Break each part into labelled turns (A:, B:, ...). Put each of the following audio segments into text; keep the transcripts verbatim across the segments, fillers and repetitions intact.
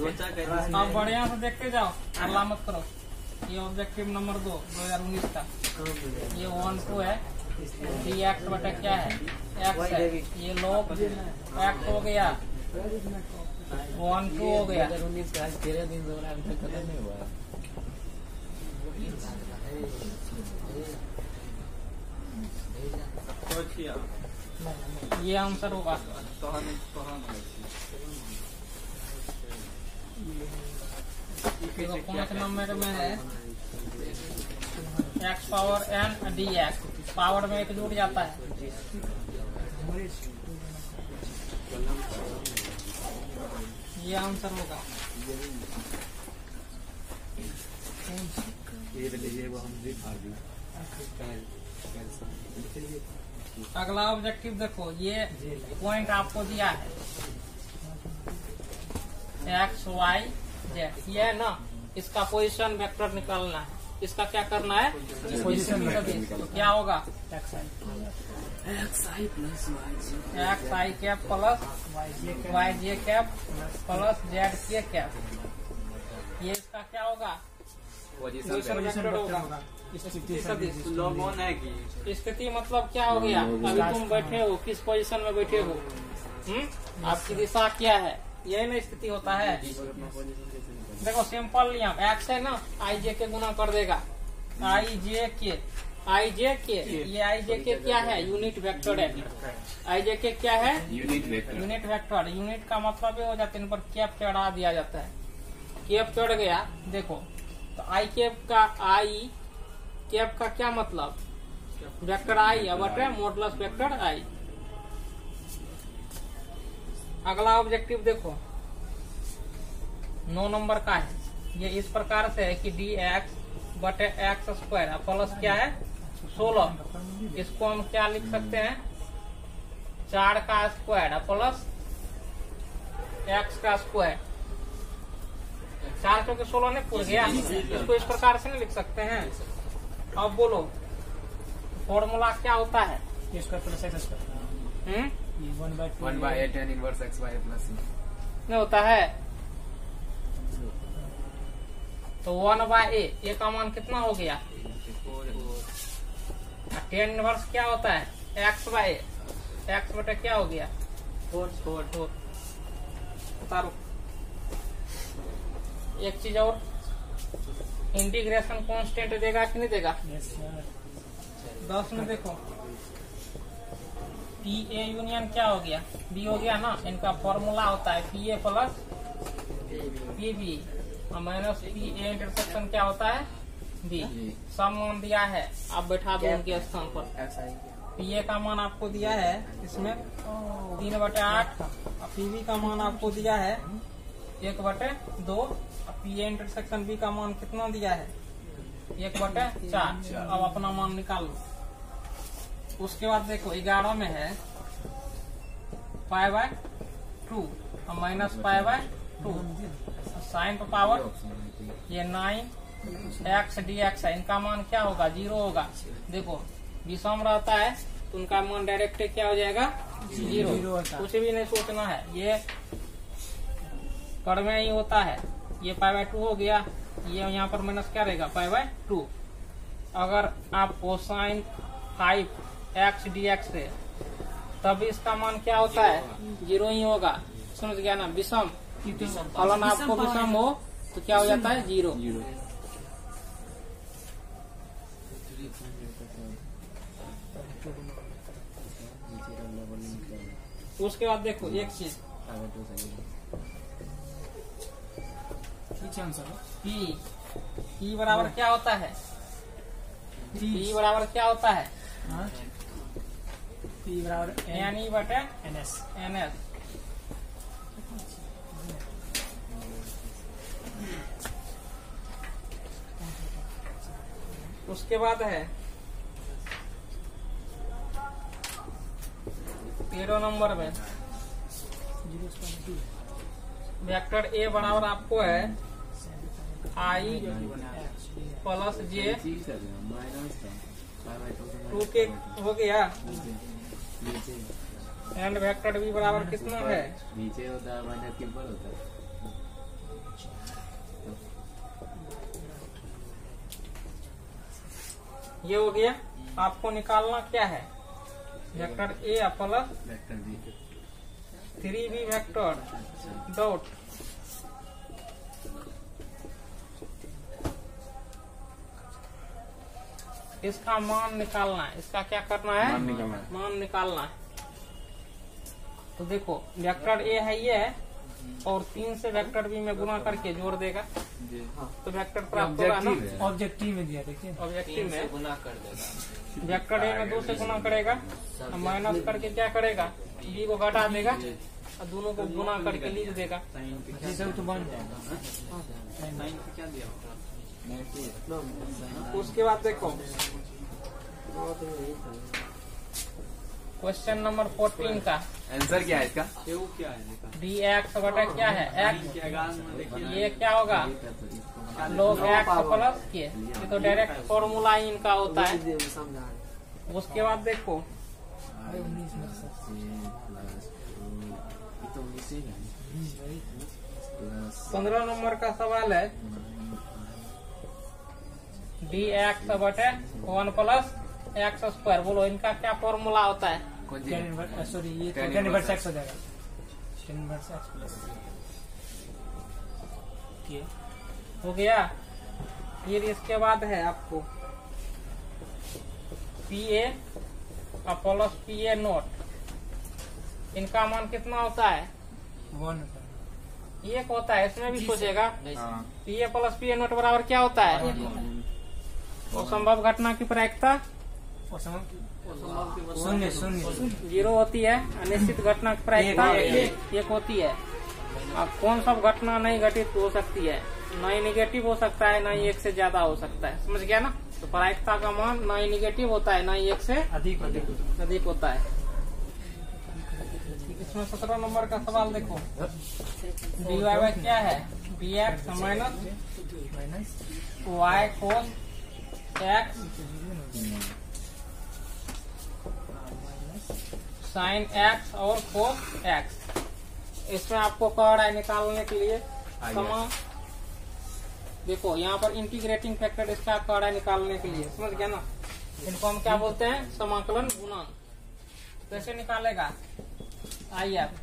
A: अब बढ़िया से देखते जाओ, हल्ला मत करो। ये ऑब्जेक्टिव नंबर दो दो हजार उन्नीस का, ये वन टू है। डी एक्स बटा क्या है, एक्स है। ये लोग एक्स हो गया, वन टू हो गया।
B: उन्नीस का आज तेरह दिन से अभी तक खत्म नहीं हुआ।
A: ये आंसर होगा। पांच नंबर में है x power n d x, power में एक जुट जाता है। ये आंसर होगा। अगला ऑब्जेक्टिव देखो, ये पॉइंट आपको दिया है एक्स वाई जेड, ये है ना, इसका पोजीशन वेक्टर निकालना है। इसका क्या करना है, पोजीशन वेक्टर। तो क्या होगा, x i plus x i cap plus y j cap plus z k cap. ये इसका क्या होगा, पोजीशन वेक्टर होगा। स्थिति मतलब क्या हो गया, अभी तुम बैठे हो, किस पोजीशन में बैठे हो, हम्म आपकी दिशा क्या है, यही ना स्थिति होता है। देखो सिंपल नियम, एक्स है ना, आई जे के गुना कर देगा, आई जे के आई जे के। ये आई जे के क्या है, यूनिट वेक्टर है। आई जे के क्या है, unit vector. Unit vector, unit का मतलब ये हो जाता है, इन पर कैप चढ़ा दिया जाता है। कैप चढ़ गया, देखो तो आई कैप का, आई कैप का क्या मतलब, वेक्टर आई बटे मॉडुलस वेक्टर आई। अगला ऑब्जेक्टिव देखो, नौ नंबर का है। ये इस प्रकार से है कि डी एक्स बटे एक्स स्क्वायर प्लस क्या है, सोलह। इसको हम क्या लिख सकते हैं, चार का स्क्वायर प्लस एक्स का स्क्वायर। चार चौके सोलह ने पूर गया, इसको इस प्रकार से नहीं लिख सकते हैं। अब बोलो फॉर्मूला क्या होता है,
B: one by eight n inverse x y plus
A: नहीं होता है। तो वन बाय ए, ए का मान कितना हो गया, टेन इनवर्स क्या होता है, एक्स बाय ए, एक्स बटे क्या हो गया, फोर फोर फोर। उतारो एक चीज और, इंटीग्रेशन कांस्टेंट देगा कि नहीं देगा, दस में देखो पी ए यूनियन क्या हो गया, बी हो गया ना। इनका फॉर्मूला होता है P A plus P B minus P A intersection क्या होता है, बी। सब मान दिया है, आप बैठा दो उनके स्थान पर। पी ए का मान आपको दिया है इसमें तीन बटे आठ, पी बी का मान आपको दिया है एक बटे दो, पी ए इंटरसेक्शन बी का मान कितना दिया है, एक बटे चार। अब अपना मान निकाल लो। उसके बाद देखो ग्यारह में है पाई बाय टू और minus pi by two, sine पर पावर ये नाइन एक्स डी एक्स है। इनका मान क्या होगा, जीरो होगा। देखो विषम रहता है तो उनका मान डायरेक्ट क्या हो जाएगा, जीरो। कुछ भी नहीं सोचना है, ये कर में ही होता है। ये पाई बाय टू हो गया, ये यहाँ पर माइनस क्या रहेगा, पाई बाय टू। अगर आप cosine five x d x से, तब इसका मान क्या होता है, जीरो ही होगा। समझ गया ना, विषम फलन आपको विषम हो तो क्या हो जाता है, जीरो। उसके बाद देखो एक चीज, पी पी बराबर क्या होता है, पी बराबर क्या होता है, पी बराबर एन ई बटे एन एस एन एस। उसके बाद है तेरह नंबर में वेक्टर ए बराबर आपको है आई प्लस जे टू के हो गया, एंड वेक्टर बी बराबर कितना है,
B: नीचे होता है माइनस के ऊपर होता है,
A: ये हो गया। आपको निकालना क्या है, vector A plus
B: vector B
A: three B vector dot इसका मान निकालना है। इसका क्या करना है,
B: मान निकालना है।
A: मान निकालना है। तो देखो वेक्टर ए है ये और तीन से वेक्टर बी में गुना करके जोड़ देगा तो वेक्टर प्राप्त होगा ना।
C: ऑब्जेक्टिव में दिया देखिए,
A: ऑब्जेक्टिव में
D: गुना कर देगा।
A: वेक्टर ए में दो से गुना करेगा और माइनस करके क्या करेगा, बी को घटा देगा और दोनों को गुना करके लिख देगा।
C: ये सब तो बन जाएगा।
D: साइन पे क्या दिया होगा?
A: उसके बाद देखो क्वेश्चन नंबर फोर्टीन का
B: आंसर क्या है इसका?
D: वो क्या है?
A: डी एक्स बटा क्या है, एक्स, ये क्या होगा लोग एक्स प्लस के, ये तो डायरेक्ट फॉर्मूला ही इनका होता है। उसके बाद देखो पंद्रह नंबर का सवाल है डी एक्स बटे वन प्लस एक्स स्क्वायर। बोलो इनका क्या फॉर्मूला होता है?
C: सॉरी ये
B: Tan
C: tan inverse
B: inverse
C: x हो जाएगा, टेन इनवर्स एक्स प्लस के
A: हो गया। फिर इसके बाद है आपको P A plus P A not. इनका मान कितना होता है,
C: वन
A: एक होता है। इसमें भी सोचेगा
B: हाँ।
A: P A plus P A not बराबर क्या होता है, और संभव घटना की प्रायिकता
C: शून्य शून्य
A: जीरो होती है। अनिश्चित घटना की प्रायिकता
C: एक,
A: एक होती है। अब कौन सब घटना नहीं घटित हो सकती है, न ही निगेटिव हो सकता है, न ही एक से ज्यादा हो सकता है। समझ गया ना। तो प्रायिकता का मान न ही निगेटिव होता है, न ही एक से
C: अधिक अधिक
A: अधिक होता है। इसमें सत्रह नंबर का सवाल देखो, डी वाई वाई क्या है, b x minus
C: minus
A: y cos x sine x और कोस एक्स। इसमें आपको कह रहा है निकालने के लिए समा, देखो यहाँ पर इंटीग्रेटिंग फैक्टर इसका कह रहा है निकालने के लिए। समझ गया ना। इनको हम क्या बोलते हैं, समाकलन गुणांक। कैसे निकालेगा, आइए आप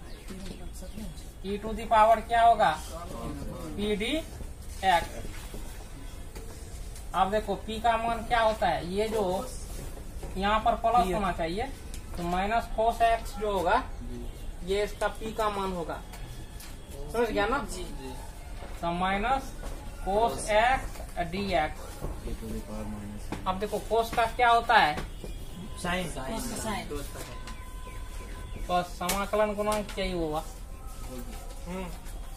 A: ई टू दी पावर क्या होगा पी डी एक्स। अब देखो पी का मान क्या होता है, ये जो यहाँ पर प्लस होना चाहिए तो माइनस कोस एक्स जो होगा ये इसका पी का मान होगा। समझ गया ना। तो minus cos x d x. अब देखो कोस का क्या होता है,
C: साइन
A: बस समाकलन गुणांक क्या ही होगा। हम्म।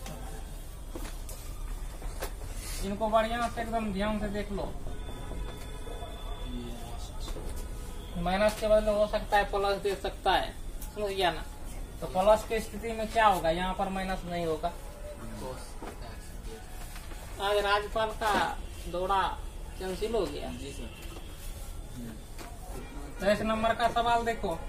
A: इनको बढ़िया से एकदम ध्यान से देख लो। माइनस के बदले हो सकता है प्लस दे सकता है। समझ गया ना। तो प्लस की स्थिति में क्या होगा, यहाँ पर माइनस नहीं होगा। आज राज्यपाल का दौरा कैंसिल हो गया। तो इस नंबर का सवाल देखो,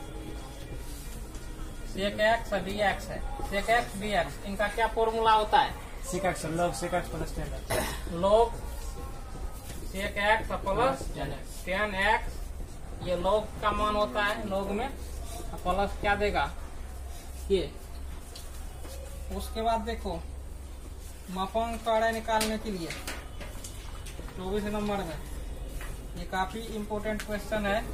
A: सेक एक्स डी एक्स है, सेक एक्स डी एक्स इनका क्या फॉर्मूला होता है,
C: sec x log sec x plus tan
A: log sec x plus tan x. ये लॉग का मान होता है, लॉग में प्लस क्या देगा ये। उसके बाद देखो मापांक काड़ा निकालने के लिए चौबीस नंबर में ये काफी इम्पोर्टेंट क्वेश्चन है।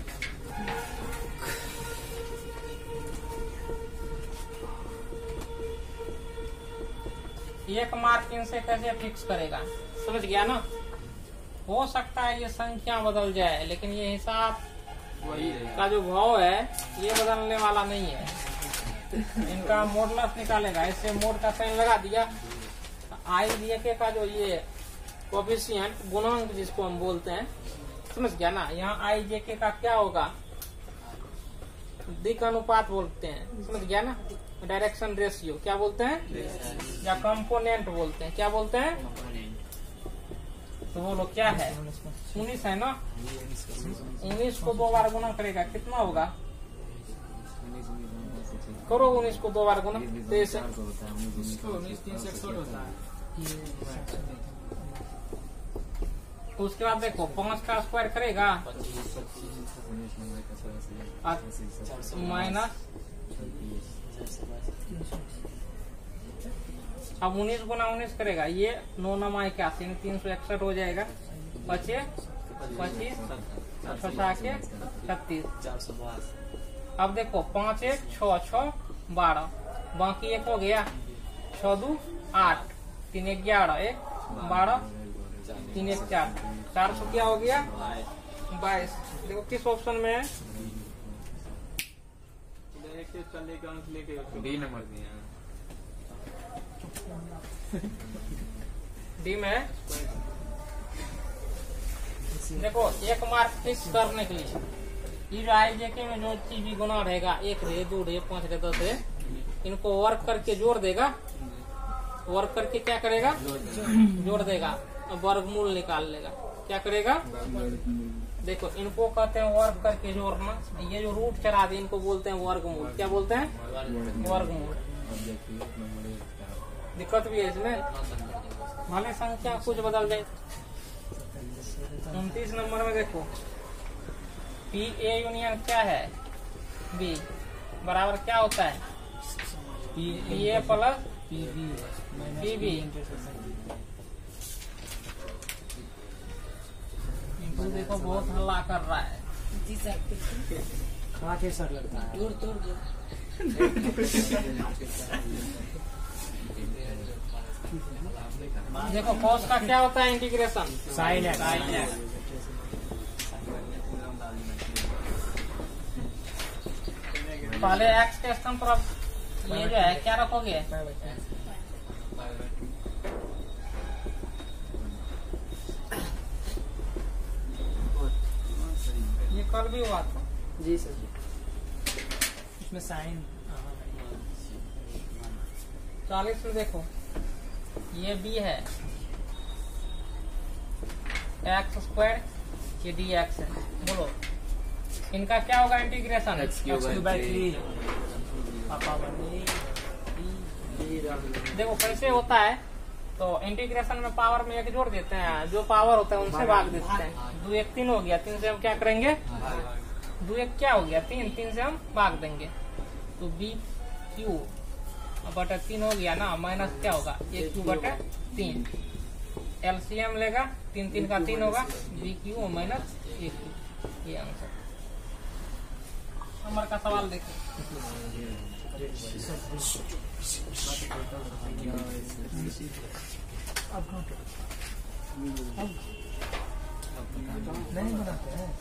A: एक मार्क इनसे कैसे फिक्स करेगा, समझ गया ना। हो सकता है ये संख्या बदल जाए लेकिन ये हिसाब का जो भाव है ये बदलने वाला नहीं है। इनका मॉडुलस निकालेगा, इससे मोड का साइन लगा दिया। आई डी के का जो ये कोफिशिएंट गुणांक जिसको हम बोलते हैं, समझ गया ना। यहाँ आई जे के का क्या होगा, दिक अनुपात बोलते हैं। समझ गया ना। डायरेक्शन रेशियो क्या बोलते हैं, या कंपोनेंट बोलते हैं। क्या बोलते हैं, तो बोलो क्या है, उन्नीस है ना। उन्नीस को दो बार गुना करेगा कितना होगा, करो उन्नीस को दो बार गुना, तेईस
C: उन्नीस तीन सौ इकसठ होता है।
A: उसके बाद देखो पांच का स्क्वायर करेगा माइनस, अब उन्नीस गुना उन्नीस करेगा, ये नौ नमा इक्यासी तीन सौ इकसठ हो जाएगा। पचे पच्चीस छठा के छत्तीस। अब देखो पाँच एक छः छः बारह, बाकी एक हो गया छः दो आठ, तीन एक ग्यारह, एक बारह, तीन एक चार, चार सौ क्या हो गया बाईस। देखो किस ऑप्शन में है,
B: डी नंबर दिया
A: डी में है। देखो एक मार्क फिक्स करने के लिए ये जो आई जेके में जो चीज भी गुना रहेगा, एक रहे दो रहे पांच रहे दस रहे, इनको वर्क करके जोड़ देगा, वर्क करके क्या करेगा जोड़ देगा, वर्गमूल निकाल लेगा। क्या करेगा देखो, इनको कहते हैं वर्क करके जोड़ना, ये जो रूट चढ़ा दे इनको बोलते हैं वर्गमूल। क्या बोलते हैं वर्गमूल। दिक्कत भी है इसमें, भले संख्या कुछ बदल जाए। उनतीस नंबर में देखो पी ए यूनियन क्या है बी बराबर क्या होता है P A plus P B. देखो बहुत हल्ला कर रहा है
E: जी सर।
C: हाँ के सर लगता है।
E: दूर दूर दूर।
A: देखो कॉस का क्या होता है इंटीग्रेशन
C: साइन है।
A: साइन है। पहले एक्स के स्थान पर अब ये जो है क्या रखोगे, ये कल भी हुआ था
E: जी सर।
C: इसमें साइन
A: चालीस में देखो ये बी है एक्स स्क्वायर, ये डी एक्स है। बोलो इनका क्या होगा integration
B: x cube
C: by three.
A: देखो कैसे होता है, तो इंटीग्रेशन में पावर में एक जोड़ देते हैं, जो पावर होता है उनसे भाग देते हैं। दो एक तीन हो गया, तीन से हम क्या करेंगे, दो एक क्या हो गया तीन, तीन से हम भाग देंगे तो बी क्यू बटा तीन हो गया ना, माइनस क्या होगा एक क्यू बटा तीन। एलसीएम लेगा, तीन तीन का तीन होगा, बी क्यू माइनस एक क्यू, ये आंसर। नंबर का सवाल देखो,
C: नहीं बनाते हैं।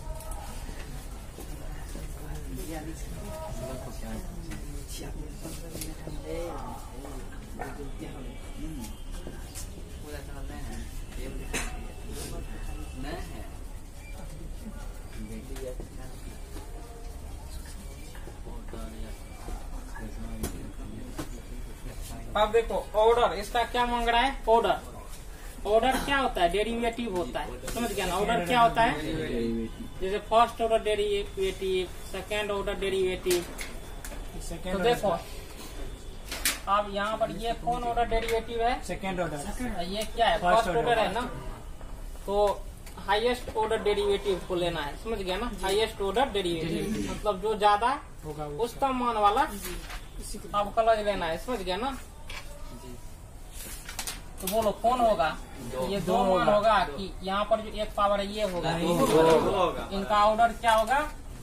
A: अब देखो ऑर्डर इसका क्या मांग रहा है, ऑर्डर। ऑर्डर क्या होता है, डेरिवेटिव होता है, समझ गया ना। ऑर्डर क्या होता है, जैसे first order derivative, second order derivative. तो देखो अब यहाँ पर ये कौन ऑर्डर डेरिवेटिव है,
C: सेकेंड ऑर्डर।
A: ये क्या है, फर्स्ट ऑर्डर है ना। तो हाईएस्ट ऑर्डर डेरिवेटिव को लेना है, समझ गया ना। हाईएस्ट ऑर्डर डेरिवेटिव मतलब जो ज्यादा
C: होगा
A: उच्चतम मान वाला अवकलज लेना है, समझ गया ना। तो बोलो कौन होगा, ये दो मान होगा कि यहाँ पर जो एक पावर है ये होगा, इनका ऑर्डर क्या होगा।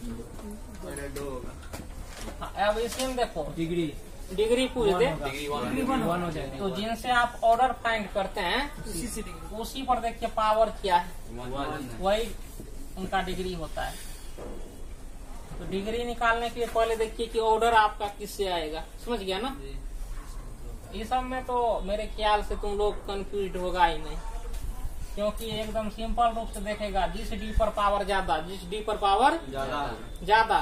A: हाँ, अब इसमें देखो
C: डिग्री
A: डिग्री पूछ दे,
C: डिग्री वन हो जाएगा।
A: तो जिनसे आप ऑर्डर फाइंड करते हैं उसी पर देखिए पावर क्या है, वही उनका डिग्री होता है। तो डिग्री निकालने के लिए पहले देखिए कि ऑर्डर आपका किससे आएगा, समझ गया ना। इस सब में तो मेरे ख्याल से तुम लोग कंफ्यूज होगा ही नहीं, क्योंकि एकदम सिंपल रूप से देखेगा, जिस डी पर पावर ज्यादा, जिस डी पर पावर ज्यादा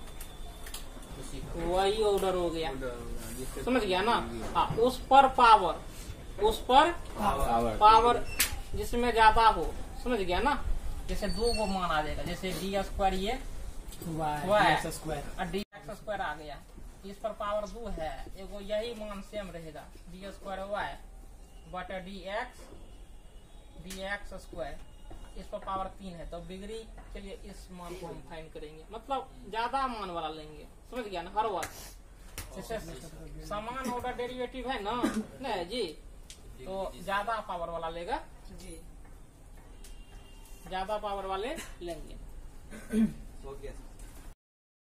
A: वही ऑर्डर हो गया, समझ गया ना। हाँ, उस पर पावर, उस पर पावर जिसमें ज्यादा हो, समझ गया ना। जैसे दो को मान आ जाएगा, जैसे डी स्क्वायर ये
C: वाई स्क्वायर
A: और डी एक्स स्क्वायर आ गया, इस पर पावर दो है, एगो यही मान सेम रहेगा, डी स्क्वायर वाई बटा d x d x square. इस पर पावर तीन है तो डिग्री के लिए इस मान को हम फाइंड करेंगे, मतलब ज्यादा मान वाला लेंगे, समझ गया ना। हर वर्ष जैसे समान ऑर्डर डेरिवेटिव है ना नहीं जी, तो ज्यादा पावर वाला लेगा
C: जी।
A: ज्यादा पावर वाले लेंगे।
D: हो गया